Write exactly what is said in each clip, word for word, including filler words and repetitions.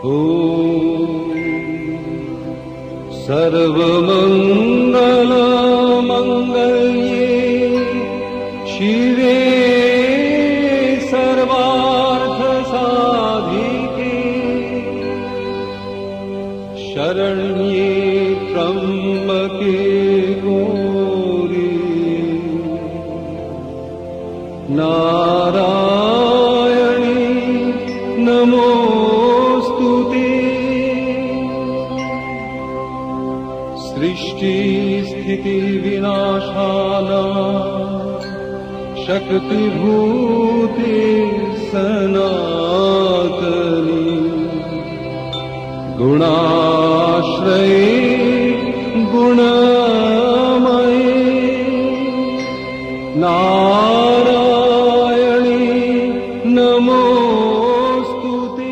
सर्वमङ्गलमङ्गल्ये शिवे सर्वार्थसाधिके शरण्ये त्र्यम्बके गौरी नारायणी नमोस्तुते। सृष्टि स्थिति विनाशाना शक्तिभूते सनातनी गुणाश्रये गुणमये नारायणी नमोस्तुते।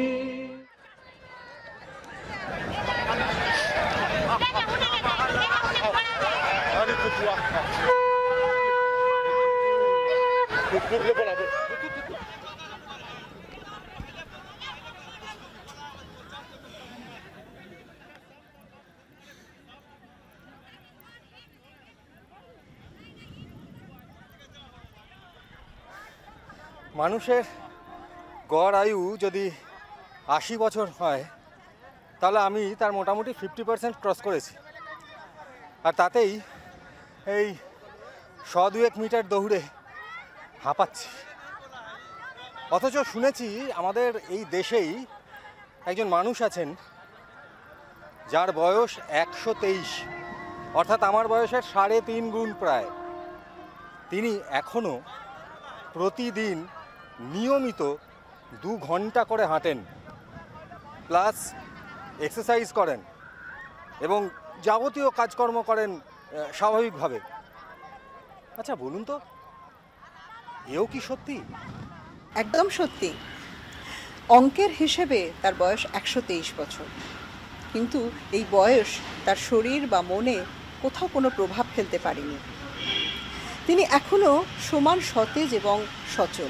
মানুষের গড় আয়ু যদি আশি বছর হয় তাহলে আমি তার মোটামুটি ফিফটি পার্সেন্ট ক্রস করেছি, আর তাতেই এই শ দুয়েক মিটার দৌড়ে হাঁপাচ্ছি। অথচ শুনেছি আমাদের এই দেশেই একজন মানুষ আছেন যার বয়স একশো তেইশ, অর্থাৎ আমার বয়সের সাড়ে তিন গুণ প্রায়। তিনি এখনও প্রতিদিন নিয়মিত দু ঘন্টা করে হাঁটেন, প্লাস এক্সারসাইজ করেন এবং যাবতীয় কাজকর্ম করেন স্বাভাবিকভাবে। আচ্ছা বলুন তো, এও কি সত্যি? একদম সত্যি। অঙ্কের হিসেবে তার বয়স একশো তেইশ বছর, কিন্তু এই বয়স তার শরীর বা মনে কোথাও কোনো প্রভাব ফেলতে পারেনি। তিনি এখনও সমান সতেজ এবং সচল।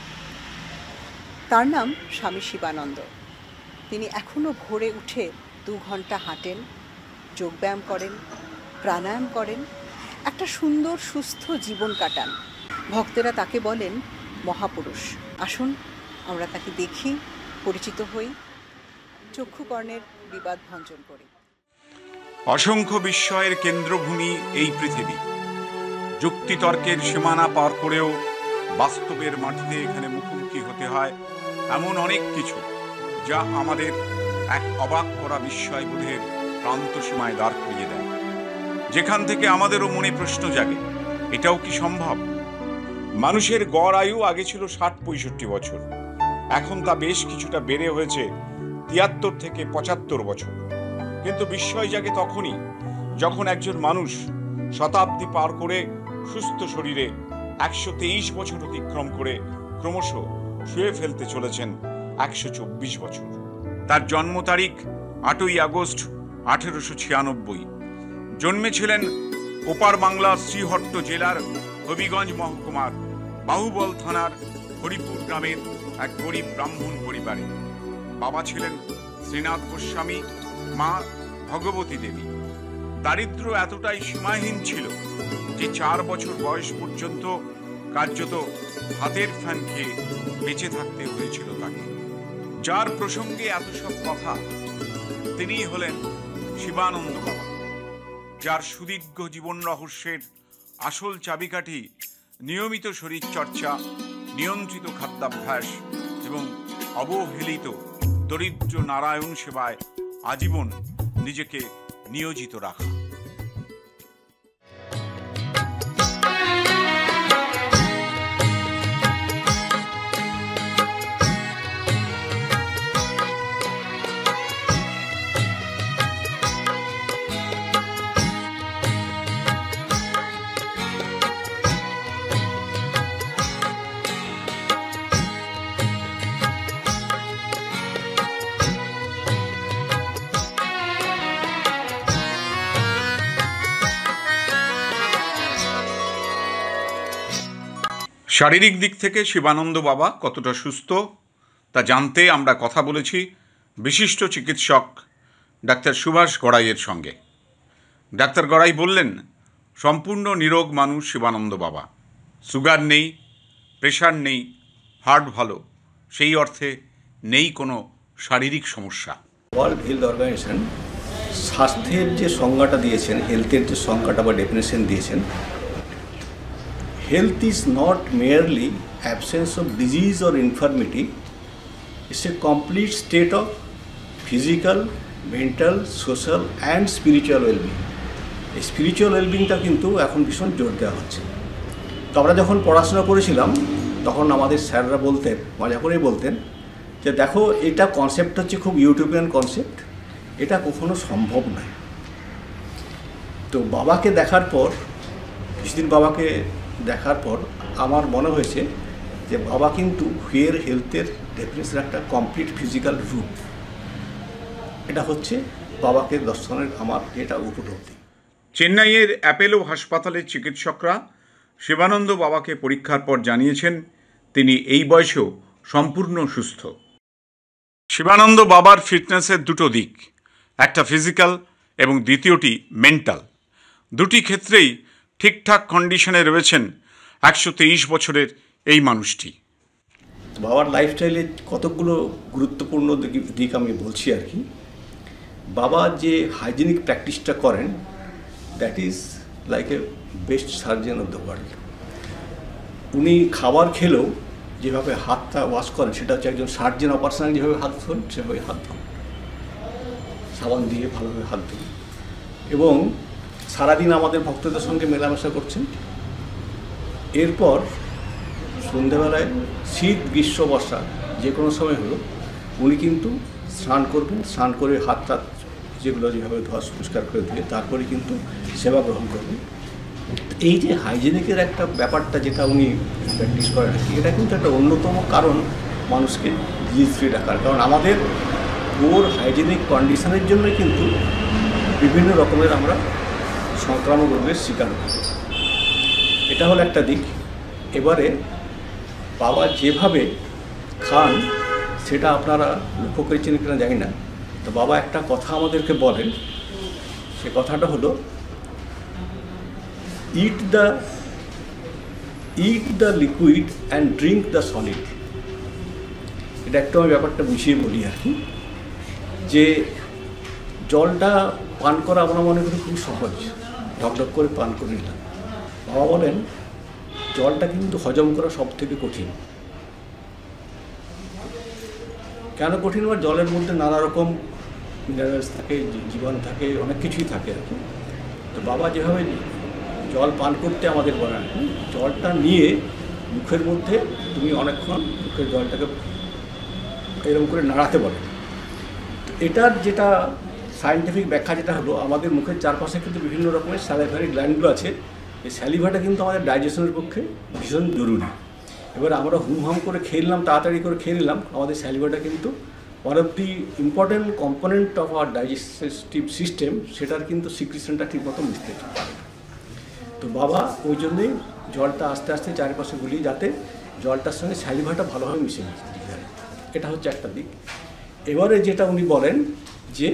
তার নাম স্বামী শিবানন্দ। তিনি এখনও ভোরে উঠে দু ঘন্টা হাঁটেন, যোগব্যায়াম করেন, প্রাণায়াম করেন, একটা সুন্দর সুস্থ জীবন কাটান। ভক্তেরা তাকে বলেন মহাপুরুষ। আসুন আমরা তাকে দেখি, পরিচিত হই, চক্ষুকর্ণের বিবাদ ভঞ্জন করি। অসংখ্য বিস্ময়ের কেন্দ্রভূমি এই পৃথিবী। যুক্তিতর্কের সীমানা পার করেও বাস্তবের মাটিতে এখানে মুখোমুখি হতে হয় এমন অনেক কিছু, যা আমাদের এক অবাক করা বিস্ময়বোধের প্রান্ত সীমায় দাঁড় করিয়ে দেয়, যেখান থেকে আমাদেরও মনে প্রশ্ন জাগে, এটাও কি সম্ভব? মানুষের গড় আয়ু আগে ছিল ষাট পঁয়ষট্টি বছর, এখন তা বেশ কিছুটা বেড়ে হয়েছে তিয়াত্তর থেকে পঁচাত্তর বছর। কিন্তু বিস্ময় জাগে তখনই যখন একজন মানুষ শতাব্দী পার করে সুস্থ শরীরে একশো তেইশ বছর অতিক্রম করে ক্রমশ ছুঁয়ে ফেলতে চলেছেন একশো চব্বিশ বছর। তার জন্ম তারিখ আটই আগস্ট আঠেরোশো ছিয়ানব্বই। জন্মেছিলেন ওপার বাংলার শ্রীহট্ট জেলার হবিগঞ্জ মহকুমার বাহুবল থানার হরিপুর গ্রামের এক গরিব ব্রাহ্মণ পরিবারে। বাবা ছিলেন শ্রীনাথ গোস্বামী, মা ভগবতী দেবী। দারিদ্র এতটাই সীমাহীন ছিল যে চার বছর বয়স পর্যন্ত কার্যত হাতের ফ্যান খেয়ে বেঁচে থাকতে হয়েছিল তাকে। যার প্রসঙ্গে এত সব কথা, তিনিই হলেন শিবানন্দ বাবা, যার সুদীর্ঘ জীবন রহস্যের আসল চাবিকাঠি নিয়মিত শরীরচর্চা, নিয়ন্ত্রিত খাদ্যাভ্যাস এবং অবহেলিত দরিদ্র নারায়ণ সেবায় আজীবন নিজেকে নিয়োজিত রাখা। শারীরিক দিক থেকে শিবানন্দ বাবা কতটা সুস্থ তা জানতে আমরা কথা বলেছি বিশিষ্ট চিকিৎসক ডাক্তার সুভাষ গড়াইয়ের সঙ্গে। ডাক্তার গড়াই বললেন, সম্পূর্ণ নিরোগ মানুষ শিবানন্দ বাবা। সুগার নেই, প্রেশার নেই, হার্ট ভালো, সেই অর্থে নেই কোনো শারীরিক সমস্যা। ওয়ার্ল্ড হেলথ অর্গানাইজেশন স্বাস্থ্যের যে সংজ্ঞাটা দিয়েছেন, হেলথের যে সংজ্ঞাটা বা ডেফিনেশন দিয়েছেন, health is not merely absence of disease or infirmity, it's a complete state of physical, mental, social and spiritual wellbeing. এই স্পিরিচুয়াল ওয়েলবিংটা কিন্তু এখন ভীষণ জোর দেওয়া হচ্ছে। তো আমরা যখন পড়াশোনা করেছিলাম তখন আমাদের স্যাররা বলতেন, মজা করেই বলতেন যে দেখো, এটা কনসেপ্ট হচ্ছে খুব ইউটোপিয়ান কনসেপ্ট, এটা কখনো সম্ভব নয়। তো বাবাকে দেখার পর, কিছুদিন বাবাকে দেখার পর আমার মনে হয়েছে যে বাবা কিন্তু ফেয়ার হেলথের ডেফিনেশন একটা কমপ্লিট ফিজিক্যাল রূপ। এটা হচ্ছে বাবাকে দর্শনের আমার এটা উপলব্ধি। চেন্নাইয়ের অ্যাপেলো হাসপাতালের চিকিৎসকরা শিবানন্দ বাবাকে পরীক্ষার পর জানিয়েছেন তিনি এই বয়সেও সম্পূর্ণ সুস্থ। শিবানন্দ বাবার ফিটনেসের দুটো দিক, একটা ফিজিক্যাল এবং দ্বিতীয়টি মেন্টাল। দুটি ক্ষেত্রেই ঠিকঠাক কন্ডিশনে রয়েছেন একশো তেইশ বছরের এই মানুষটি। বাবার লাইফস্টাইলে কতগুলো গুরুত্বপূর্ণ দিক আমি বলছি আর কি। বাবা যে হাইজেনিক প্র্যাকটিসটা করেন, that is like a best surgeon of the world. উনি খাবার খেলেও যেভাবে হাতটা ওয়াশ করেন, সেটা হচ্ছে একজন সার্জন অপারেশনাল যেভাবে হাত ধোন সেভাবে হাত ধোন, সাবান দিয়ে ভালোভাবে হাত ধোন। এবং সারাদিন আমাদের ভক্তদের সঙ্গে মেলামেশা করছেন। এরপর সন্ধ্যেবেলায় শীত, গ্রীষ্ম, বর্ষা যে কোনো সময় হলো উনি কিন্তু স্নান করবেন, স্নান করে হাত টাত যেগুলো যেভাবে ধোয়া পরিষ্কার করে দিয়ে তারপরে কিন্তু সেবা গ্রহণ করবেন। এই যে হাইজেনিকের একটা ব্যাপারটা যেটা উনি প্র্যাকটিস করেন, এটা কিন্তু একটা অন্যতম কারণ মানুষকে ডিজিজ ফ্রি রাখার। কারণ আমাদের ওর হাইজেনিক কন্ডিশনের জন্যই কিন্তু বিভিন্ন রকমের আমরা সংক্রামক রোগের শিকার হই। এটা হলো একটা দিক। এবারে বাবা যেভাবে খান সেটা আপনারা লক্ষ্য করেছেন কিনা জানি না। তো বাবা একটা কথা আমাদেরকে বলেন, সে কথাটা হলো eat the eat the liquid and drink the solid. এটা একটু আমি ব্যাপারটা বুঝিয়ে বলি আর কি, যে জলটা পান করা আমরা মনে করি খুব সহজ, ঢকঢক করে পান করে নিলাম। বাবা বলেন জলটা কিন্তু হজম করা সব থেকে কঠিন। কেন কঠিন? বা জলের মধ্যে নানা রকম মিনারেলস থাকে, জীবাণু থাকে, অনেক কিছুই থাকে আর কি। তো বাবা যেভাবে জল পান করতে আমাদের বলেন, জলটা নিয়ে মুখের মধ্যে তুমি অনেকক্ষণ মুখের জলটাকে এরকম করে নাড়াতে বলেন। তো এটার যেটা সায়েন্টিফিক ব্যাখ্যা যেটা হলো, আমাদের মুখের চারপাশে কিন্তু বিভিন্ন রকমের স্যালিভারি গ্ল্যান্ডগুলো আছে। এই স্যালিভাটা কিন্তু আমাদের ডাইজেশনের পক্ষে ভীষণ জরুরি। এবার আমরা হুম হাম করে খেয়ে নিলাম, তাড়াতাড়ি করে খেয়ে নিলাম, আমাদের স্যালিভাটা কিন্তু one of the important component of our digestive system, সেটার কিন্তু সিক্রিশনটা ঠিকমতো মিশতে পারে। তো বাবা ওই জন্যেই জলটা আস্তে আস্তে চারিপাশে গুলিয়ে, যাতে জলটার সঙ্গে স্যালিভাটা ভালোভাবে মিশে যায়। এটা হচ্ছে একটা দিক। এবারে যেটা উনি বলেন যে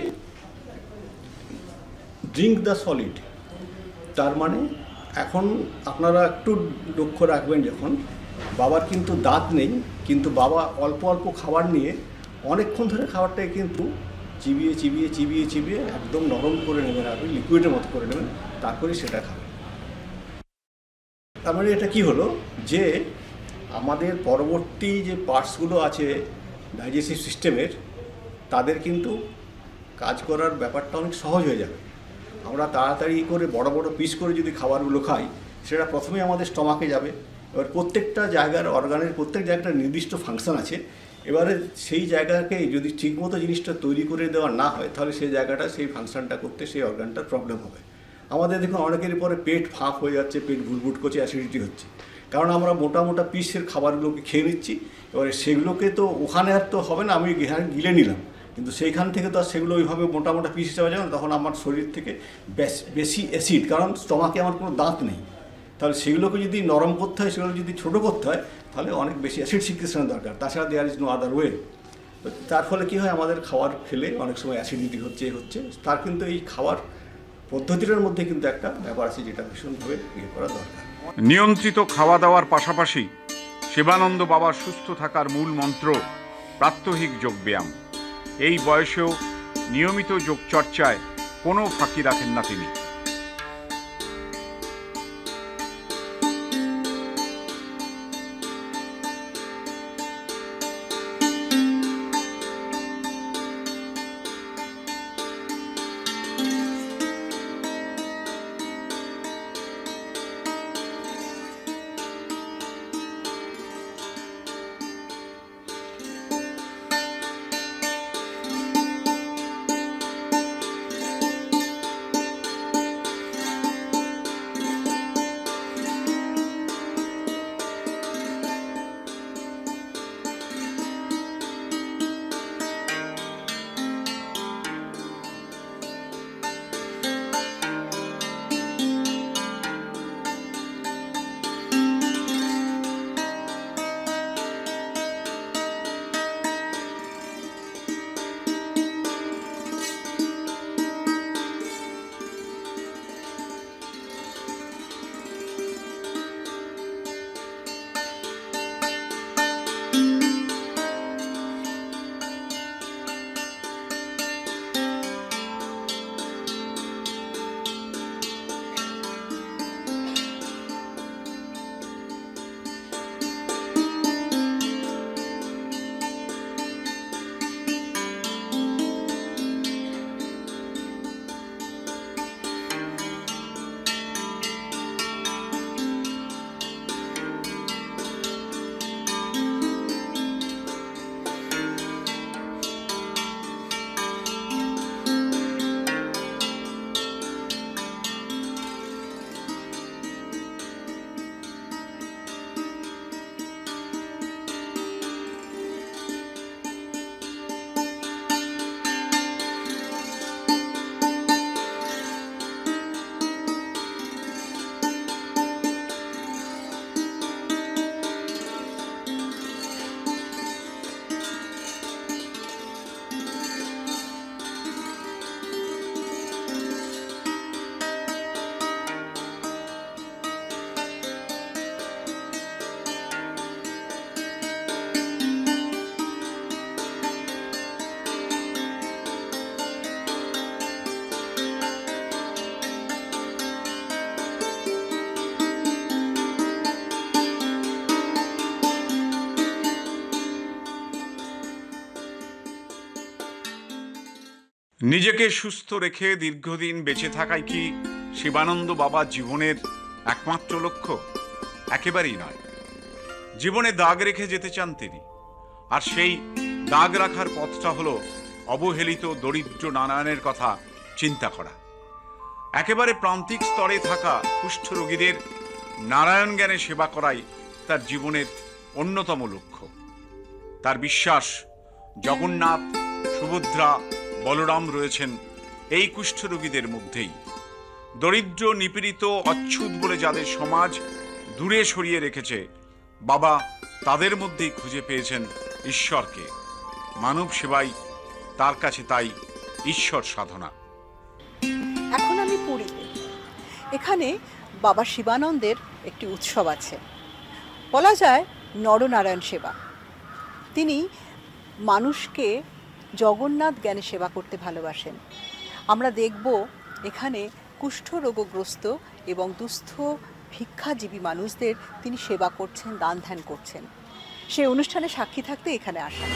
ড্রিঙ্ক দ্য সলিড, তার মানে এখন আপনারা একটু লক্ষ্য রাখবেন, যখন বাবার কিন্তু দাঁত নেই, কিন্তু বাবা অল্প অল্প খাবার নিয়ে অনেকক্ষণ ধরে খাবারটাকে কিন্তু চিবিয়ে চিবিয়ে চিবিয়ে চিবিয়ে একদম নরম করে নেবেন, আপনি লিকুইডের মতো করে নেবেন, তারপরে সেটা খাবেন। তার মানে এটা কি হলো, যে আমাদের পরবর্তী যে পার্টসগুলো আছে ডাইজেস্টিভ সিস্টেমের, তাদের কিন্তু কাজ করার ব্যাপারটা অনেক সহজ হয়ে যাবে। আমরা তাড়াতাড়ি করে বড় বড় পিস করে যদি খাবারগুলো খাই, সেটা প্রথমেই আমাদের স্টমাকে যাবে। এবার প্রত্যেকটা জায়গার অর্গানের প্রত্যেক জায়গাটার নির্দিষ্ট ফাংশন আছে। এবারে সেই জায়গাকে যদি ঠিকমতো জিনিসটা তৈরি করে দেওয়া না হয়, তাহলে সেই জায়গাটা সেই ফাংশনটা করতে সেই অর্গানটার প্রবলেম হবে। আমাদের দেখুন অনেকেরই পরে পেট ফাঁক হয়ে যাচ্ছে, পেট ভুটভুট করছে, অ্যাসিডিটি হচ্ছে, কারণ আমরা মোটা মোটা পিসের খাবারগুলোকে খেয়ে নিচ্ছি। এবারে সেগুলোকে তো ওখানে আর তো হবে না, আমি গিলে নিলাম, কিন্তু সেইখান থেকে তো আর সেগুলো ওইভাবে মোটা মোটা পিস হিসাবে যাবে না। তখন আমার শরীর থেকে বেশি অ্যাসিড, কারণ স্টমাকে আমার কোনো দাঁত নেই, তাহলে সেগুলোকে যদি নরম করতে হয়, সেগুলো যদি ছোটো করতে হয়, তাহলে অনেক বেশি অ্যাসিড সিক্রেশনের দরকার। তাছাড়া there is no other way. তার ফলে কী হয়, আমাদের খাবার খেলে অনেক সময় অ্যাসিডিটি হচ্ছে হচ্ছে তার কিন্তু এই খাওয়ার পদ্ধতিটার মধ্যে কিন্তু একটা ব্যাপার আছে যেটা ভীষণভাবে ইয়ে করা দরকার। নিয়ন্ত্রিত খাওয়া দাওয়ার পাশাপাশি শিবানন্দ বাবার সুস্থ থাকার মূল মন্ত্র প্রাত্যহিক যোগব্যায়াম। এই বয়সেও নিয়মিত যোগচর্চায় কোনো ফাঁকি রাখেন না তিনি। নিজেকে সুস্থ রেখে দীর্ঘদিন বেঁচে থাকাই কি শিবানন্দ বাবার জীবনের একমাত্র লক্ষ্য? একেবারেই নয়। জীবনে দাগ রেখে যেতে চান তিনি, আর সেই দাগ রাখার পথটা হলো অবহেলিত দরিদ্র নারায়ণের কথা চিন্তা করা। একেবারে প্রান্তিক স্তরে থাকা কুষ্ঠ রোগীদের নারায়ণ জ্ঞানে সেবা করাই তার জীবনের অন্যতম লক্ষ্য। তার বিশ্বাস জগন্নাথ, সুভদ্রা, বলরাম রয়েছেন এই কুষ্ঠরোগীদের মধ্যেই। দরিদ্র, নিপীড়িত, অচ্ছুত বলে যাদের সমাজ দূরে সরিয়ে রেখেছে, বাবা তাদের মধ্যেই খুঁজে পেয়েছেন ঈশ্বরকে। মানব সেবাই তার কাছে তাই ঈশ্বর সাধনা। এখন আমি পুরীতে। এখানে বাবা শিবানন্দের একটি উৎসব আছে, বলা যায় নরনারায়ণ সেবা। তিনি মানুষকে জগন্নাথ জ্ঞানে সেবা করতে ভালোবাসেন। আমরা দেখব এখানে কুষ্ঠরোগগ্রস্ত এবং দুস্থ ভিক্ষাজীবী মানুষদের তিনি সেবা করছেন, দান ধ্যান করছেন। সেই অনুষ্ঠানে সাক্ষী থাকতে এখানে আসা।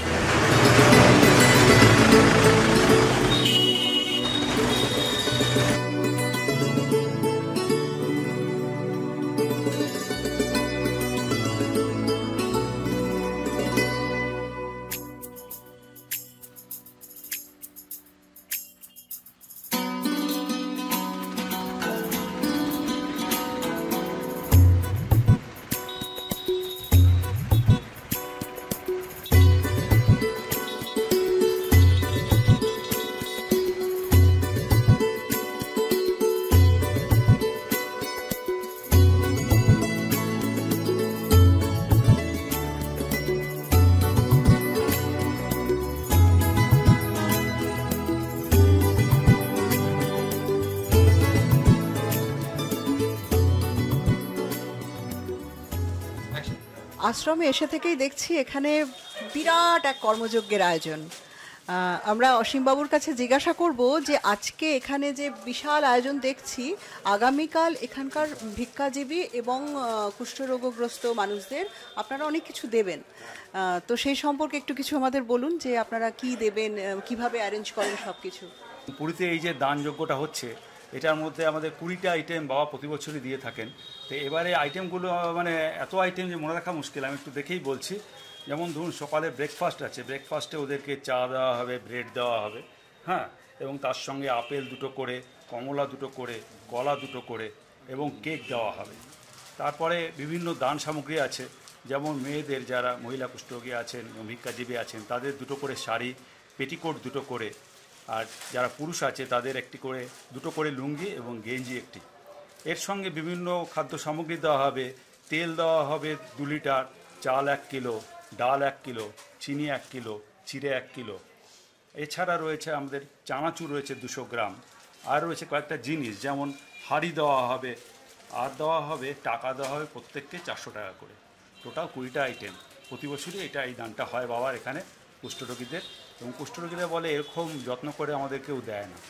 আশ্রমে এসে থেকেই দেখছি এখানে বিরাট এক কর্মযজ্ঞের আয়োজন। আমরা অসীমবাবুর কাছে জিজ্ঞাসা করব যে আজকে এখানে যে বিশাল আয়োজন দেখছি, আগামীকাল এখানকার ভিক্ষাজীবী এবং কুষ্ঠরোগগ্রস্ত মানুষদের আপনারা অনেক কিছু দেবেন, তো সেই সম্পর্কে একটু কিছু আমাদের বলুন যে আপনারা কি দেবেন, কিভাবে অ্যারেঞ্জ করেন সব কিছু। পুরীতে এই যে দানযজ্ঞটা হচ্ছে, এটার মধ্যে আমাদের কুড়িটা আইটেম বাবা প্রতি বছরই দিয়ে থাকেন। তো এবারে আইটেমগুলো মানে এত আইটেম যে মনে রাখা মুশকিল, আমি একটু দেখেই বলছি। যেমন ধরুন সকালে ব্রেকফাস্ট আছে, ব্রেকফাস্টে ওদেরকে চা দেওয়া হবে, ব্রেড দেওয়া হবে, হ্যাঁ, এবং তার সঙ্গে আপেল দুটো করে, কমলা দুটো করে, কলা দুটো করে এবং কেক দেওয়া হবে। তারপরে বিভিন্ন দান সামগ্রী আছে, যেমন মেয়েদের যারা মহিলা কুষ্ঠরোগী আছেন, ভিক্ষাজীবী আছেন, তাদের দুটো করে শাড়ি, পেটিকোট দুটো করে, আর যারা পুরুষ আছে তাদের একটি করে দুটো করে লুঙ্গি এবং গেঞ্জি একটি। এর সঙ্গে বিভিন্ন খাদ্য সামগ্রী দেওয়া হবে, তেল দেওয়া হবে দু লিটার, চাল এক কিলো, ডাল এক কিলো, চিনি এক কিলো, চিড়ে এক কিলো। এছাড়া রয়েছে আমাদের চানাচুর রয়েছে দুশো গ্রাম, আর রয়েছে কয়েকটা জিনিস, যেমন হাঁড়ি দেওয়া হবে, আর দেওয়া হবে টাকা দেওয়া হবে প্রত্যেককে চারশো টাকা করে। টোটাল কুড়িটা আইটেম। প্রতি বছরই এটা এই দানটা হয় বাবার এখানে কুষ্ঠরোগীদের, এবং কুষ্ঠরোগীরা বলে এরকম যত্ন করে আমাদের কেউ দেয় না।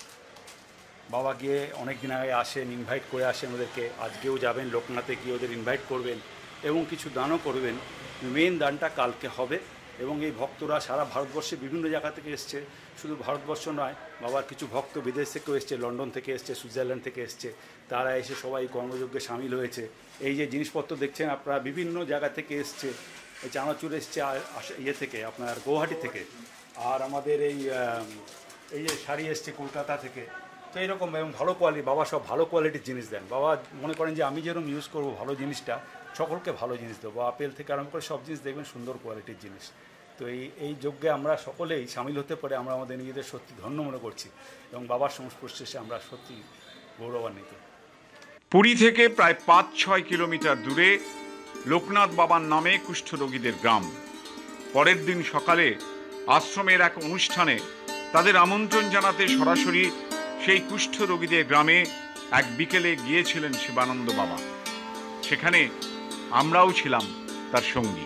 বাবা গিয়ে অনেক দিন আগে আসেন, ইনভাইট করে আসেন ওদেরকে, আজকেও যাবেন লোকনাথে গিয়ে ওদের ইনভাইট করবেন এবং কিছু দানও করবেন। মেন দানটা কালকে হবে, এবং এই ভক্তরা সারা ভারতবর্ষে বিভিন্ন জায়গা থেকে এসছে, শুধু ভারতবর্ষ নয়, বাবার কিছু ভক্ত বিদেশ থেকেও এসছে, লন্ডন থেকে এসছে, সুইজারল্যান্ড থেকে এসছে, তারা এসে সবাই কর্মযজ্ঞে সামিল হয়েছে। এই যে জিনিসপত্র দেখছেন আপনারা বিভিন্ন জায়গা থেকে এসছে, এই চানাচুর এসছে ইয়ে থেকে আপনার গৌহাটি থেকে, আর আমাদের এই এই যে শাড়ি এসছে কলকাতা থেকে। তো এইরকম এবং ভালো কোয়ালিটি, বাবা সব ভালো কোয়ালিটির জিনিস দেন। বাবা মনে করেন যে আমি যেরকম ইউজ করবো ভালো জিনিসটা, সকলকে ভালো জিনিস দেবো, আপেল থেকে আরম্ভ করে সব জিনিস দেখবেন সুন্দর কোয়ালিটির জিনিস। তো এই এই যজ্ঞে আমরা সকলেই সামিল হতে পারে আমরা আমাদের নিজেদের সত্যি ধন্য মনে করছি, এবং বাবার সংস্পর্শে আমরা সত্যি গৌরবান্বিত। পুরী থেকে প্রায় পাঁচ ছয় কিলোমিটার দূরে লোকনাথ বাবার নামে কুষ্ঠরোগীদের গ্রাম। পরের দিন সকালে আশ্রমের এক অনুষ্ঠানে তাদের আমন্ত্রণ জানাতে সরাসরি সেই কুষ্ঠরোগীদের গ্রামে এক বিকেলে গিয়েছিলেন শিবানন্দ বাবা। সেখানে আমরাও ছিলাম তার সঙ্গী।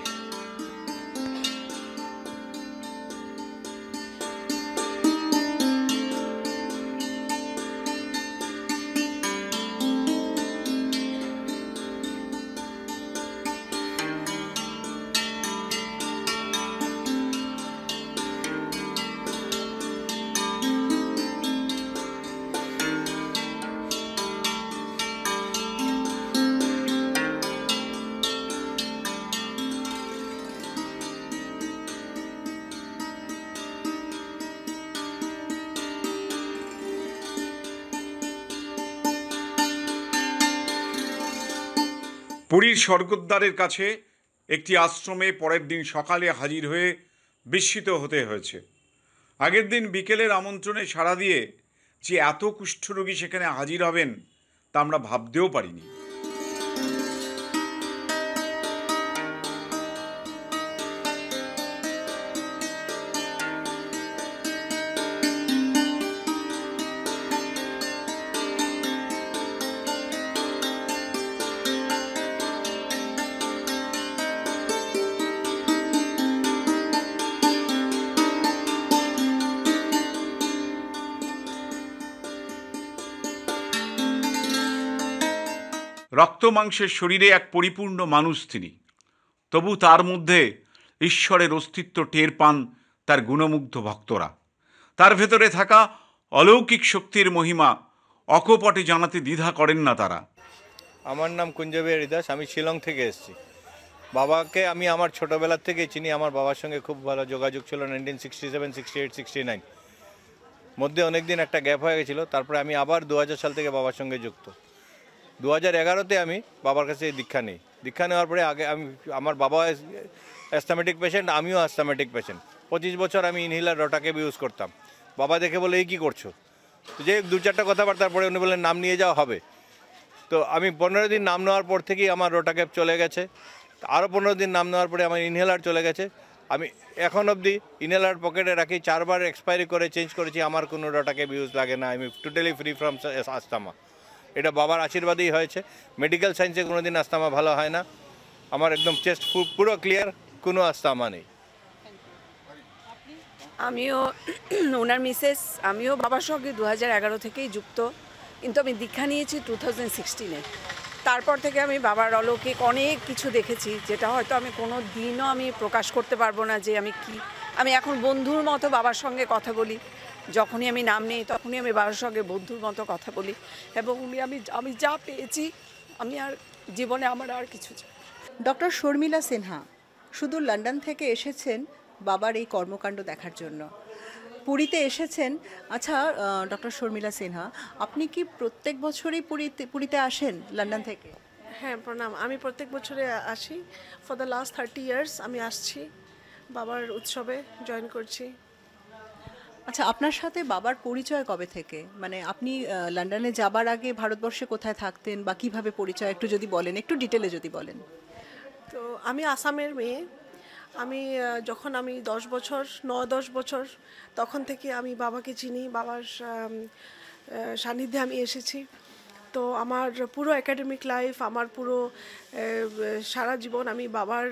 পুরীর স্বর্গদ্বারের কাছে একটি আশ্রমে পরের দিন সকালে হাজির হয়ে বিস্মিত হতে হয়েছে। আগের দিন বিকেলের আমন্ত্রণে সাড়া দিয়ে যে এত কুষ্ঠরোগী সেখানে হাজির হবেন তা আমরা ভাবতেও পারিনি। রক্ত মাংসের শরীরে এক পরিপূর্ণ মানুষ তিনি, তবু তার মধ্যে ঈশ্বরের অস্তিত্ব টের পান তার গুণমুগ্ধ ভক্তরা। তার ভেতরে থাকা অলৌকিক শক্তির মহিমা অকপটে জানাতে দ্বিধা করেন না তারা। আমার নাম কুঞ্জবিহারী দাস, আমি শিলং থেকে এসেছি। বাবাকে আমি আমার ছোটোবেলার থেকে চিনি, আমার বাবার সঙ্গে খুব ভালো যোগাযোগ ছিল nineteen sixty seven sixty eight sixty nine মধ্যে অনেক দিন একটা গ্যাপ হয়ে গেছিলো। তারপরে আমি আবার দু হাজার সাল থেকে বাবার সঙ্গে যুক্ত। দু হাজার এগারোতে আমি বাবার কাছে দীক্ষা নিই। দীক্ষা নেওয়ার পরে আগে আমি আমার বাবা অ্যাস্থমেটিক পেশেন্ট, আমিও অ্যাস্থমেটিক পেশেন্ট। পঁচিশ বছর আমি ইনহেলার রোটাকেপ ইউজ করতাম। বাবা দেখে বলে এই কী করছো, তো যে দু চারটা কথাবার্তার পরে উনি বললেন নাম নিয়ে যাওয়া হবে। তো আমি পনেরো দিন নাম নেওয়ার পর থেকেই আমার রোটাকেপ চলে গেছে। আরও পনেরো দিন নাম নেওয়ার পরে আমার ইনহেলার চলে গেছে। আমি এখন অবধি ইনহেলার পকেটে রাখি, চারবার এক্সপায়ারি করে চেঞ্জ করেছি, আমার কোনো রোটাকেপ ইউজ লাগে না। আমি টোটালি ফ্রি ফ্রম আস্তামা। এটা বাবার আশীর্বাদেই হয়েছে। মেডিকেল সায়েন্সে কোনো দিন আস্তামা ভালো হয় না। আমার একদম চেস্ট পুরো ক্লিয়ার, কোনো আস্তামা নেই। আমিও ওনার মিসেস, আমিও বাবার সঙ্গে দু হাজার এগারো থেকেই যুক্ত, কিন্তু আমি দীক্ষা নিয়েছি টু থাউজেন্ড সিক্সটিনে। তারপর থেকে আমি বাবার অলৌকিক অনেক কিছু দেখেছি, যেটা হয়তো আমি কোনো দিনও আমি প্রকাশ করতে পারবো না যে আমি কি। আমি এখন বন্ধুর মতো বাবার সঙ্গে কথা বলি, যখনই আমি নাম নিই তখনই আমি বাবার সঙ্গে বন্ধুর মতো কথা বলি, এবং উনি আমি আমি যা পেয়েছি আমি আর জীবনে আমার আর কিছু চাই। ডক্টর শর্মিলা সিনহা শুধু লন্ডন থেকে এসেছেন বাবার এই কর্মকাণ্ড দেখার জন্য, পুরীতে এসেছেন। আচ্ছা ডক্টর শর্মিলা সিনহা, আপনি কি প্রত্যেক বছরই পুরীতে পুরীতে আসেন লন্ডন থেকে? হ্যাঁ, প্রণাম। আমি প্রত্যেক বছরে আসি, for the last thirty years আমি আসছি, বাবার উৎসবে জয়েন করছি। আচ্ছা, আপনার সাথে বাবার পরিচয় কবে থেকে? মানে আপনি লন্ডনে যাবার আগে ভারতবর্ষে কোথায় থাকতেন বা কিভাবে পরিচয় একটু যদি বলেন, একটু ডিটেলে যদি বলেন। তো আমি আসামের মেয়ে। আমি যখন আমি দশ বছর নয় দশ বছর তখন থেকে আমি বাবাকে চিনি, বাবার সান্নিধ্যে আমি এসেছি। তো আমার পুরো একাডেমিক লাইফ, আমার পুরো সারা জীবন আমি বাবার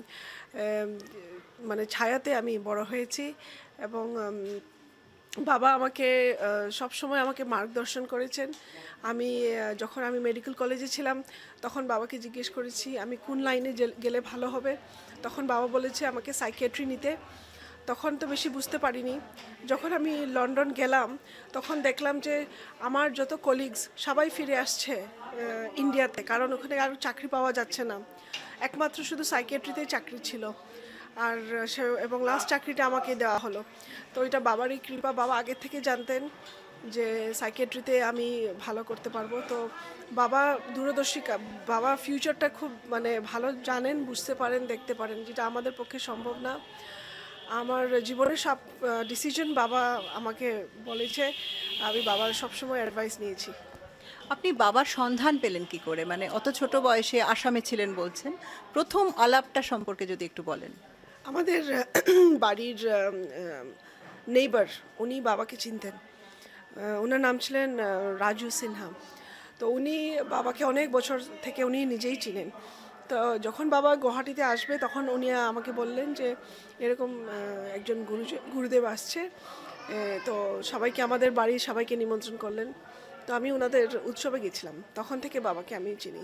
মানে ছায়াতে আমি বড় হয়েছি, এবং বাবা আমাকে সবসময় আমাকে মার্গদর্শন করেছেন। আমি যখন আমি মেডিকেল কলেজে ছিলাম তখন বাবাকে জিজ্ঞেস করেছি আমি কোন লাইনে গেলে ভালো হবে, তখন বাবা বলেছে আমাকে সাইকিয়াট্রি নিতে। তখন তো বেশি বুঝতে পারিনি। যখন আমি লন্ডন গেলাম তখন দেখলাম যে আমার যত কলিগস সবাই ফিরে আসছে ইন্ডিয়াতে, কারণ ওখানে আর চাকরি পাওয়া যাচ্ছে না, একমাত্র শুধু সাইকিয়াট্রিতেই চাকরি ছিল, আর সে এবং লাস্ট চাকরিটা আমাকে দেওয়া হলো। তো এটা বাবারই কৃপা, বাবা আগের থেকে জানতেন যে সাইকিয়াট্রিতে আমি ভালো করতে পারবো। তো বাবা দূরদর্শী, বাবা ফিউচারটা খুব মানে ভালো জানেন, বুঝতে পারেন, দেখতে পারেন, যেটা আমাদের পক্ষে সম্ভব না। আমার জীবনের সব ডিসিশন বাবা আমাকে বলেছে, আমি বাবার সবসময় অ্যাডভাইস নিয়েছি। আপনি বাবার সন্ধান পেলেন কি করে? মানে অত ছোট বয়সে আসামে ছিলেন বলছেন, প্রথম আলাপটা সম্পর্কে যদি একটু বলেন। আমাদের বাড়ির নেইবার উনি বাবাকে চিনতেন, ওনার নাম ছিলেন রাজু সিনহা। তো উনি বাবাকে অনেক বছর থেকে উনি নিজেই চিনেন। তো যখন বাবা গুয়াহাটিতে আসবে তখন উনি আমাকে বললেন যে এরকম একজন গুরু গুরুদেব আসছে, তো সবাইকে আমাদের বাড়ির সবাইকে নিমন্ত্রণ করলেন। তো আমি ওনাদের উৎসবে গেছিলাম, তখন থেকে বাবাকে আমি চিনি।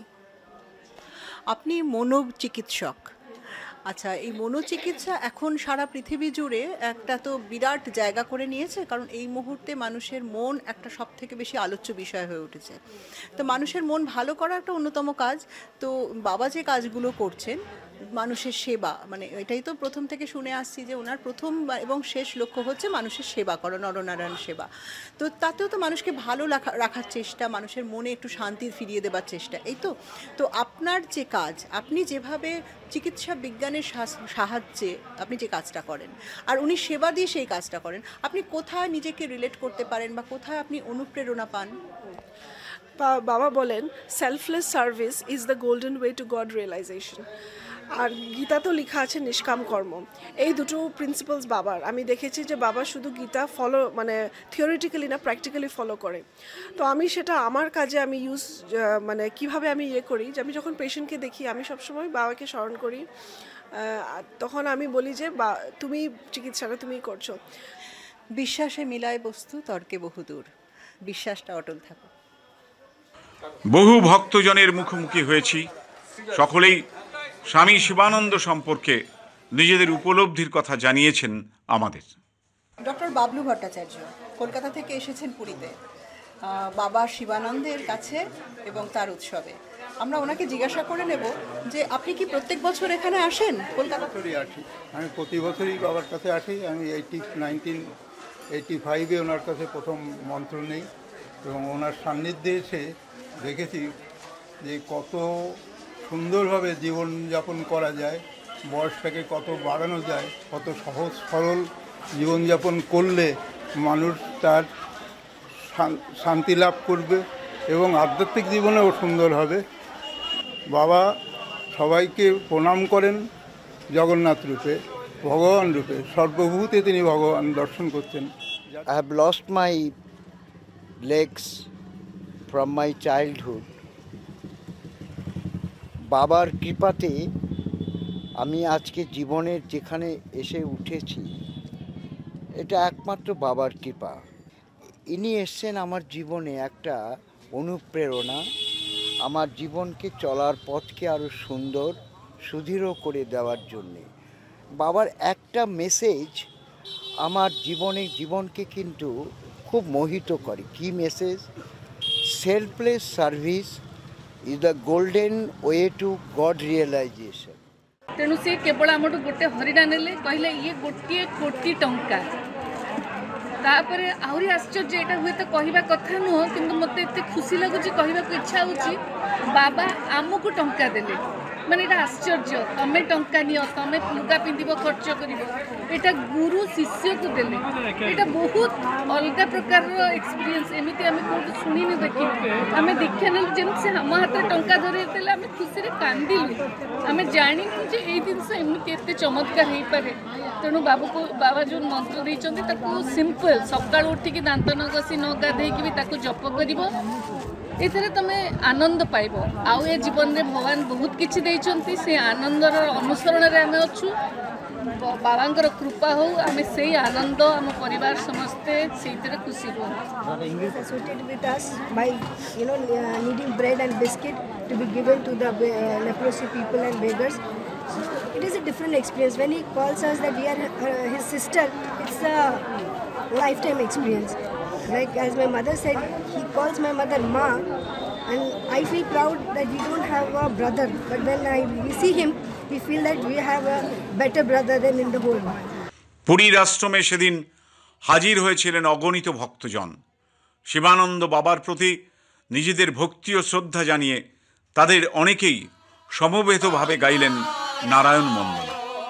আপনি মনোচিকিৎসক। আচ্ছা, এই মনোচিকিৎসা এখন সারা পৃথিবী জুড়ে একটা তো বিরাট জায়গা করে নিয়েছে, কারণ এই মুহূর্তে মানুষের মন একটা সব থেকে বেশি আলোচ্য বিষয় হয়ে উঠেছে। তো মানুষের মন ভালো করা একটা অন্যতম কাজ। তো বাবা যে কাজগুলো করছেন, মানুষের সেবা, মানে এটাই তো প্রথম থেকে শুনে আসছি যে ওনার প্রথম এবং শেষ লক্ষ্য হচ্ছে মানুষের সেবা করা, নরনারায়ণ সেবা। তো তাতেও তো মানুষকে ভালো রাখার চেষ্টা, মানুষের মনে একটু শান্তি ফিরিয়ে দেবার চেষ্টা, এই তো। তো আপনার যে কাজ, আপনি যেভাবে চিকিৎসা বিজ্ঞানের সাহায্যে আপনি যে কাজটা করেন, আর উনি সেবা দিয়ে সেই কাজটা করেন, আপনি কোথায় নিজেকে রিলেট করতে পারেন বা কোথায় আপনি অনুপ্রেরণা পান? বাবা বলেন selfless service is the golden way to God realisation. আর গীতা তো লেখা আছে নিষ্কাম কর্ম, এই দুটো প্রিন্সিপালস বাবার। আমি দেখেছি যে বাবা শুধু গীতা ফলো মানে থিওরিটিক্যালি না, প্র্যাকটিক্যালি ফলো করে। তো আমি সেটা আমার কাজে আমি ইউজ মানে কিভাবে আমি ইয়ে করি, যে আমি যখন পেশেন্টকে দেখি আমি সবসময় বাবাকে স্মরণ করি, তখন আমি বলি যে বা তুমি চিকিৎসাটা তুমিই করছো। বিশ্বাসে মিলায় বস্তু, তর্কে বহুদূর। বিশ্বাসটা অটল থাকো। বহু ভক্তজনের মুখোমুখি হয়েছি, সকলেই স্বামী শিবানন্দ সম্পর্কে নিজেদের উপলব্ধির কথা জানিয়েছেন আমাদের। ডক্টর বাবলু ভট্টাচার্য কলকাতা থেকে এসেছেন পুরীতে বাবা শিবানন্দের কাছে এবং তার উৎসবে। আমরা ওনাকে জিজ্ঞাসা করে নেব যে আপনি কি প্রত্যেক বছর এখানে আসেন কলকাতা? আসি, আমি প্রতি বছরই বাবার কাছে আসি। আমি এইটি নাইনটিন এইটি ফাইভে ওনার কাছে প্রথম মন্ত্র নেই, এবং ওনার সান্নিধ্যে এসে দেখেছি যে কত সুন্দরভাবে জীবনযাপন করা যায়, বয়সটাকে কত বাড়ানো যায়, কত সহজ সরল জীবনযাপন করলে মানুষ তার শান্তি লাভ করবে এবং আধ্যাত্মিক জীবনেও সুন্দর হবে। বাবা সবাইকে প্রণাম করেন জগন্নাথ রূপে, ভগবান রূপে, সর্বভূতে তিনি ভগবান দর্শন করতেন। I have lost my legs from my childhood. বাবার কৃপাতে আমি আজকে জীবনের যেখানে এসে উঠেছি এটা একমাত্র বাবার কৃপা। ইনি এসছেন আমার জীবনে একটা অনুপ্রেরণা, আমার জীবনকে চলার পথকে আরও সুন্দর সুদৃঢ় করে দেওয়ার জন্যে। বাবার একটা মেসেজ আমার জীবনে জীবনকে কিন্তু খুব মোহিত করে। কি মেসেজ? Selfless service is the golden way to God realisation. तेणु सी केवल आम गोटे हरिणा नेले कहले ये गोटे कोटी टंका तापर आहरी आश्चर्य यहाँ हुए तो कहवा कथा नुह कि मत एत खुशी लगुच कहवा इच्छा हो बाबा आमको टंका देले माने ये आश्चर्य तमें टंका नियो तमें लुगा पिंधिब खर्च कर यहाँ गुरु शिष्य को देले यहाँ बहुत अलग प्रकार एक्सपीरियंस एमती आम कौट शुणी देखी आम दीक्षा नेलु जमी से आम हाथ में टंका धरते आम खुशी कांदिलु आम जानी जे ये जिनस एमती एत चमत्कार हो पारे। तेणु बाबू को बाबा जो मंत्र देते सिंपल सकाळ उठिकी दांत न घसी न गाधेकी भी ताकू जप कर एथरे तमे आनंद पाइब। आउ ए जीवन में भगवान बहुत किछि देइछन्ति से आनंदर अनुसरण रे आमे अछु। बाबांकर कृपा हो आमे सेही आनंद आम परिवार समस्ते सेइतरे खुशी हो। Associated with us by you know uh, needing bread and biscuit to be given to the uh, leprosy people and beggars. So it is a different experience when he calls us that we are uh, his sister. It's a lifetime experience. Like as my mother said, he calls my mother Ma, and I feel proud that we don't have a brother. But when I we see him, we feel that we have a better brother than in the whole world. পুরীর আশ্রমে সেদিন হাজির হয়েছিলেন অগণিত ভক্তজন। শিবানন্দ বাবার প্রতি নিজেদের ভক্তি ও শ্রদ্ধা জানিয়ে তাদের অনেকেই সমবেতভাবে গাইলেন নারায়ণ বন্দনা।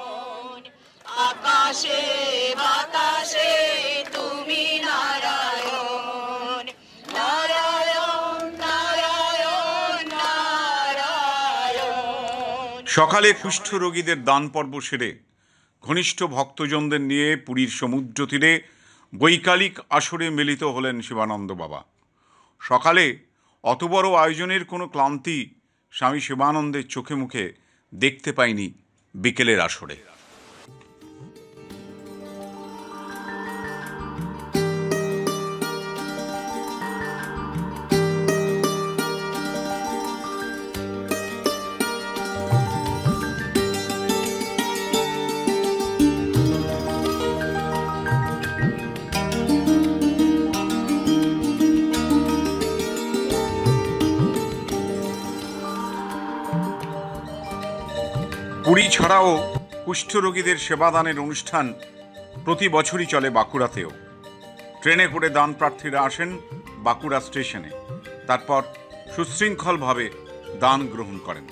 আকাশে বাতাসে তুমি নারায়ণ নারায়ণ নারায়ণ নারায়ণ। সকালে কুষ্ঠ রোগীদের দান পর্ব সেরে ঘনিষ্ঠ ভক্তজনদের নিয়ে পুরীর সমুদ্র তীরে বৈকালিক আসরে মিলিত হলেন শিবানন্দ বাবা। সকালে অত বড় আয়োজনের কোনো ক্লান্তি স্বামী শিবানন্দের চোখে মুখে দেখতে পাইনি বিকেলের আসরে। পুরী ছাড়াও কুষ্ঠরোগীদের সেবাদানের অনুষ্ঠান প্রতি বছরই চলে বাঁকুড়াতেও। ট্রেনে করে দান প্রার্থীরা আসেন বাঁকুড়া স্টেশনে, তারপর সুশৃঙ্খলভাবে দান গ্রহণ করেন।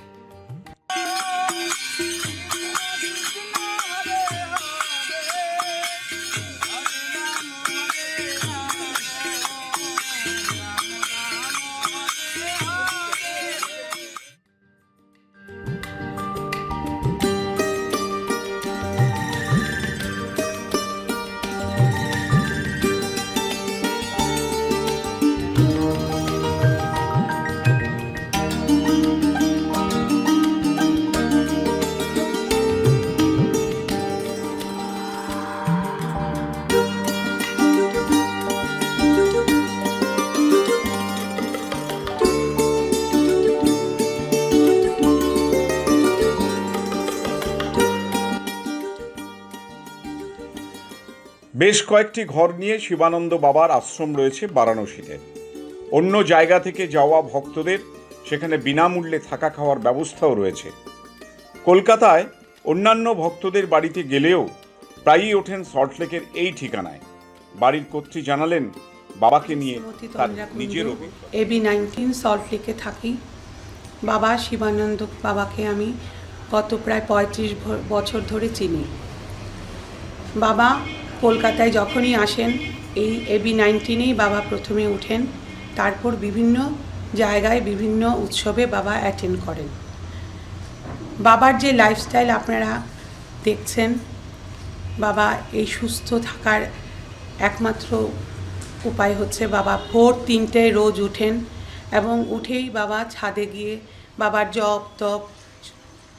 বেশ কয়েকটি ঘর নিয়ে শিবানন্দ বাবার আশ্রম রয়েছে বারাণসীতে। অন্য জায়গা থেকে যাওয়া ভক্তদের সেখানে বিনামূল্যে থাকা খাওয়ার ব্যবস্থাও রয়েছে। কলকাতায় অন্যান্য ভক্তদের বাড়িতে গেলেও প্রায়ই ওঠেন সল্টলেকের এই ঠিকানায়। বাড়ির কর্ত্রী জানালেন বাবাকে নিয়ে তার নিজের অভিজ্ঞতা। এবি নাইনটিন সল্টলেকে থাকি। বাবা শিবানন্দ বাবাকে আমি গত প্রায় পঁয়ত্রিশ বছর ধরে চিনি। বাবা কলকাতায় যখনই আসেন এই এবি নাইনটিনেই বাবা প্রথমে উঠেন, তারপর বিভিন্ন জায়গায় বিভিন্ন উৎসবে বাবা অ্যাটেন্ড করেন। বাবার যে লাইফস্টাইল আপনারা দেখছেন, বাবা এই সুস্থ থাকার একমাত্র উপায় হচ্ছে বাবা ভোর তিনটায় রোজ উঠেন এবং উঠেই বাবা ছাদে গিয়ে বাবার জপ তপ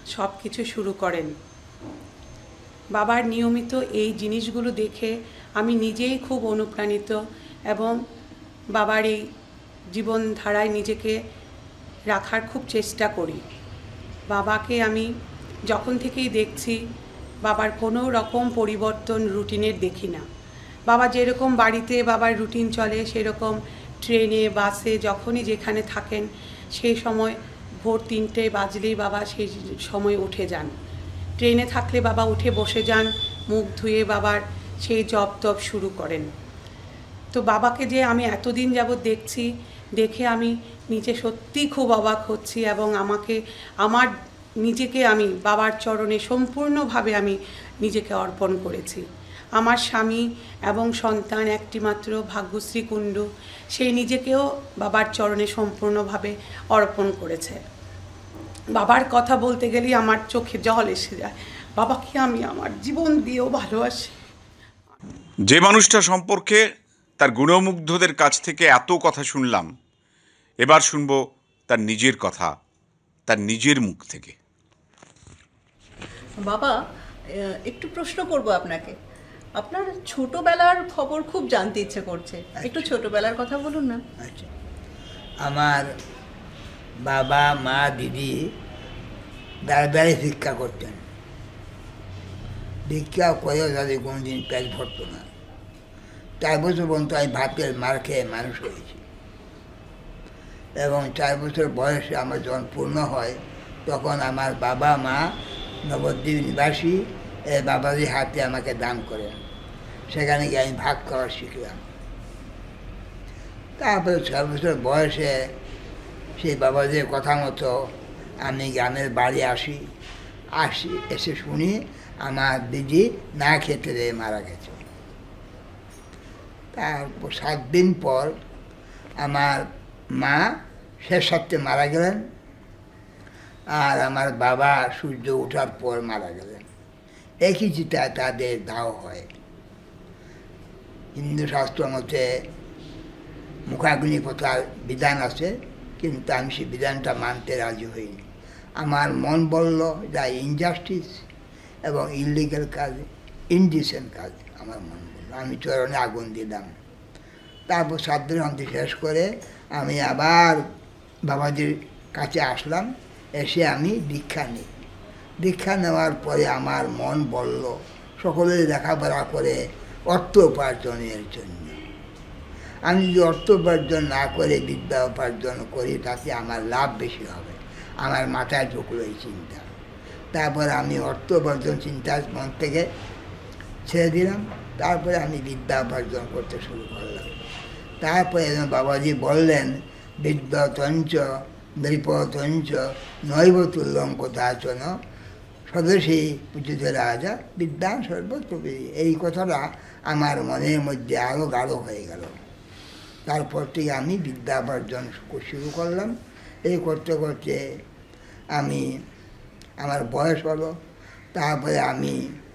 সব কিছু শুরু করেন। বাবার নিয়মিত এই জিনিসগুলো দেখে আমি নিজেই খুব অনুপ্রাণিত এবং বাবার এই জীবনধারায় নিজেকে রাখার খুব চেষ্টা করি। বাবাকে আমি যখন থেকেই দেখছি বাবার কোনো রকম পরিবর্তন রুটিনের দেখি না। বাবা যেরকম বাড়িতে বাবার রুটিন চলে সেরকম ট্রেনে বাসে যখনই যেখানে থাকেন সেই সময় ভোর তিনটে বাজলেই বাবা সেই সময় উঠে যান। ট্রেনে থাকলে বাবা উঠে বসে যান, মুখ ধুয়ে বাবার সেই জপ তপ শুরু করেন। তো বাবাকে যে আমি এতদিন যাবৎ দেখছি, দেখে আমি নিজে সত্যিই খুব অবাক হচ্ছি এবং আমাকে আমার নিজেকে আমি বাবার চরণে সম্পূর্ণভাবে আমি নিজেকে অর্পণ করেছি। আমার স্বামী এবং সন্তান একটি মাত্র ভাগ্যশ্রী কুণ্ডু, সেই নিজেকেও বাবার চরণে সম্পূর্ণভাবে অর্পণ করেছে। বাবার কথা বলতে গেলেই আমার চোখে জল এসে যায়। বাবাকে আমি আমার জীবন দিয়েও ভালোবাসি। যে মানুষটা সম্পর্কে তার গুণমুগ্ধদের কাছ থেকে এত কথা শুনলাম, এবার শুনবো তার নিজের কথা, তার নিজের মুখ থেকে। বাবা, একটু প্রশ্ন করব আপনাকে। আপনার ছোটবেলার খবর খুব জানতে ইচ্ছে করছে, একটু ছোটবেলার কথা বলুন না। আচ্ছা, আমার বাবা মা দিদি দাঁড়ে দাঁড়িয়ে ভিক্ষা করতেন। ভিক্ষা করেও তাদের কোনোদিন পেট ভরত না। চার বছর পর্যন্ত আমি ভাতের মার খেয়ে মানুষ হয়েছি এবং চার বছর বয়সে আমার যখন পূর্ণ হয় তখন আমার বাবা মা নবদ্বীপ নিবাসী বাবাজির হাতে আমাকে দান করেন। সেখানে গিয়ে আমি ভাগ করা শিখলাম। তারপরে ছয় বছর বয়সে সেই বাবাজির কথা মতো আমি গ্রামের বাড়ি আসি আসি এসে শুনি আমার দিদি না খেতে দিয়ে মারা গেছে। তারপর সাত দিন পর আমার মা শেষ সপ্তাহে মারা গেলেন আর আমার বাবা সূর্য ওঠার পর মারা গেলেন। একই চিতায় তাদের দাহ হয়। হিন্দু শাস্ত্র মতে মুখাগ্নি প্রথার বিধান আছে, কিন্তু আমি সেই বিধানটা মানতে রাজি হইনি। আমার মন বলল এটা ইনজাস্টিস এবং ইলিগাল কাজ, ইনডিসেন্ট কাজ। আমার মন বলল, আমি চরণে আগুন দিলাম। তারপর শ্রাদ্ধ শান্তি শেষ করে আমি আবার বাবাজির কাছে আসলাম। এসে আমি দীক্ষা নিই। দীক্ষা নেওয়ার পরে আমার মন বলল সকলের লেখাপড়া করে অর্থ উপার্জনের জন্য। আমি যদি অর্থ উপার্জন না করে বিদ্যা উপার্জন করি তাতে আমার লাভ বেশি হবে। আমার মাথায় ঢুকলো এই চিন্তা। তারপরে আমি অর্থ উপার্জন চিন্তা মন থেকে ছেড়ে দিলাম। তারপরে আমি বিদ্যা উপার্জন করতে শুরু করলাম। তারপরে বাবাজি বললেন, বিদ্যাতঞ্চ নৃপতঞ্চ নৈব তুল্যং কোথাচন স্বদেশী পূজিত রাজা বিদ্যান সর্বত্রপি। এই কথাটা আমার মনের মধ্যে আরও গাঢ় হয়ে গেল। তারপর থেকে আমি বিদ্যা উপার্জন শুরু করলাম। এই করতে করতে আমি আমার বয়স হলো। তারপরে আমি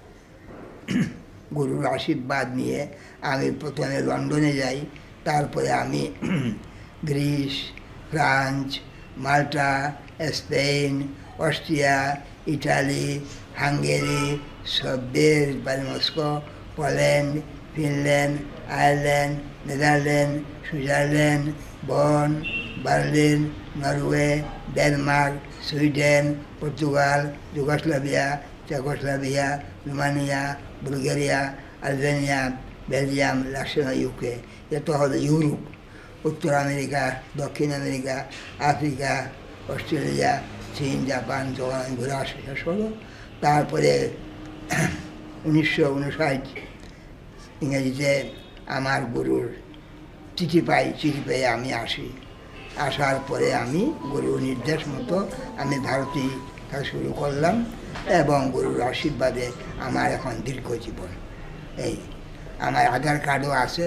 গুরুর আশীর্বাদ নিয়ে আমি প্রথমে লন্ডনে যাই। তারপরে আমি Greece, France, Malta, Spain, Austria, Italy, Hungary, সবের Moscow, Poland, Finland, Ireland, Netherland, Switzerland, Bonn, Berlin, Norway, Denmark, Sweden, Portugal, Yugoslavia, Czechoslovakia, Romania, Bulgaria, Albania, Belgium, Luxembourg, UK. এত হলো ইউরোপ। উত্তর আমেরিকা, দক্ষিণ আমেরিকা, আফ্রিকা, অস্ট্রেলিয়া, চীন, Japan যখন আমি ঘুরে আসা শেষ হলো। তারপরে উনিশশো উনষাট ইংরেজিতে আমার গুরুর চিঠি পাই। চিঠি পেয়ে আমি আসি। আসার পরে আমি গুরুর নির্দেশ মতো আমি ভারতে থাকা শুরু করলাম এবং গুরুর আশীর্বাদে আমার এখন দীর্ঘ জীবন। এই আমার আধার কার্ডও আছে।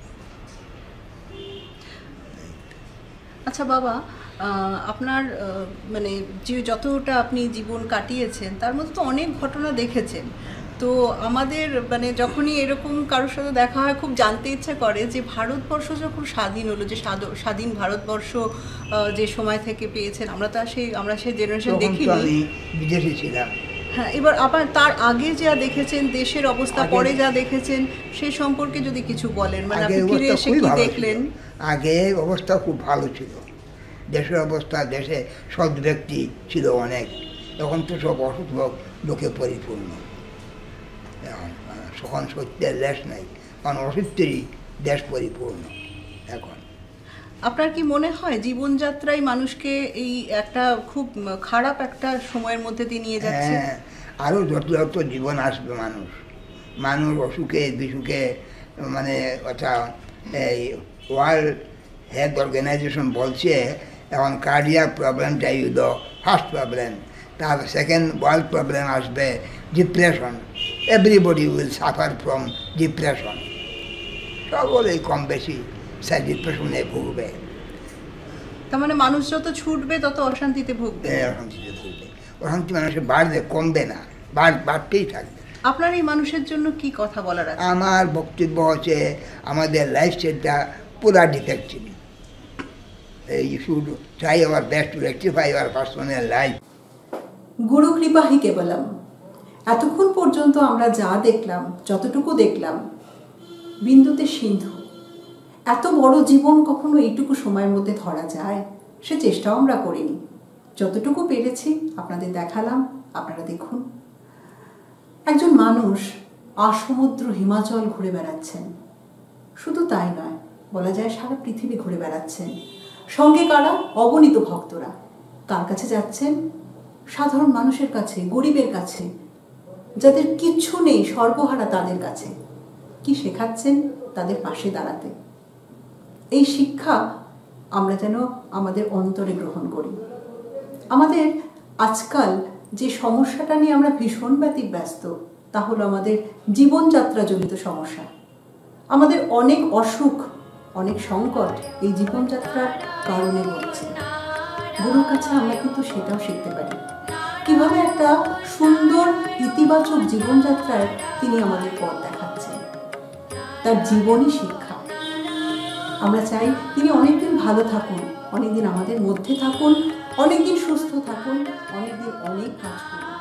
আচ্ছা বাবা, আপনার মানে যে যতটা আপনি জীবন কাটিয়েছেন তার মধ্যে তো অনেক ঘটনা দেখেছেন। তো আমাদের মানে যখনই এরকম কারোর সাথে দেখা হয় খুব জানতে ইচ্ছা করে যে ভারতবর্ষ যখন স্বাধীন হলো, যে স্বাধীন ভারতবর্ষ যে সময় থেকে পেয়েছেন, আমরা তো সেই আমরা সেই জেনারেশন দেখিনি, বিদেশে ছিলাম। হ্যাঁ, এবার আবার তার আগে যা দেখেছেন, দেশের অবস্থা পরে যা দেখেছেন, সেই সম্পর্কে যদি কিছু বলেন, মানে আপনি ফিরে এসে কি দেখলেন? আগে অবস্থা খুব ভালো ছিল, দেশের অবস্থা, দেশে সৎ ব্যক্তি ছিল অনেক, এখন তো সব অসুখ লোকে পরিপূর্ণ, এখন সত্যের দেশ নাই, কারণ অসত্যেরই দেশ পরিপূর্ণ এখন। আপনার কি মনে হয় জীবনযাত্রায় মানুষকে এই একটা খুব খারাপ একটা সময়ের মধ্যে দিয়ে নিয়ে যাচ্ছে? হ্যাঁ, আরও যত যত জীবন আসবে মানুষ মানুষ অসুখে বিসুখে, মানে ওটা এই ওয়ার্ল্ড হেলথ অর্গানাইজেশন বলছে এখন কার্ডিয়াক প্রবলেমটাই হলো ফার্স্ট প্রবলেম, তার সেকেন্ড ওয়ার্ল্ড প্রবলেম আসবে depression, everybody will suffer from depression, সকলেই কম বেশি সে ডিপ্রেশনে ভুগবে। তার মানে মানুষ যত ছুটবে তত অশান্তিতে ভুগবে। অশান্তিতে ভুগবে, অশান্তি মানুষের বাড়বে, কমবে না, বাড়তেই থাকবে। আপনার এই মানুষের জন্য কি কথা বলার আছে? আমার বক্তব্য হচ্ছে আমাদের লাইফস্টাইলটা পুরা defective, you should try our best to rectify our personal life. গুরু কৃপাহি কেবলম। এতক্ষণ পর্যন্ত আমরা যা দেখলাম, যতটুকু দেখলাম, বিন্দুতে সিন্ধু। এত বড় জীবন কখনো এইটুকু সময়ের মধ্যে ধরা যায়? সে চেষ্টাও আমরা করিনি, যতটুকু পেরেছি আপনাদের দেখালাম, আপনারা দেখুন। একজন মানুষ আসমুদ্র হিমাচল ঘুরে বেড়াচ্ছেন, শুধু তাই নয়, বলা যায় সারা পৃথিবী ঘুরে বেড়াচ্ছেন। সঙ্গে কারা? অগণিত ভক্তরা। কার কাছে যাচ্ছেন? সাধারণ মানুষের কাছে, গরিবের কাছে, যাদের কিচ্ছু নেই, সর্বহারা তাদের কাছে। কি শেখাচ্ছেন? তাদের পাশে দাঁড়াতে। এই শিক্ষা আমরা যেন আমাদের অন্তরে গ্রহণ করি। আমাদের আজকাল যে সমস্যাটা নিয়ে আমরা ভীষণ ব্যতিব্যস্ত, তা হলো আমাদের জীবনযাত্রা জনিত সমস্যা। আমাদের অনেক অসুখ, অনেক সংকট এই জীবনযাত্রার কারণে হচ্ছে। গুরুর কাছে আমরা কিন্তু সেটাও শিখতে পারি, কিভাবে একটা সুন্দর ইতিবাচক জীবনযাত্রায় তিনি আমাদের পথ দেখাচ্ছেন, তার জীবনী শিক্ষা। আমরা চাই তিনি অনেকদিন ভালো থাকুন, অনেকদিন আমাদের মধ্যে থাকুন, অনেকদিন সুস্থ থাকুন, অনেকদিন অনেক কাজ করুন।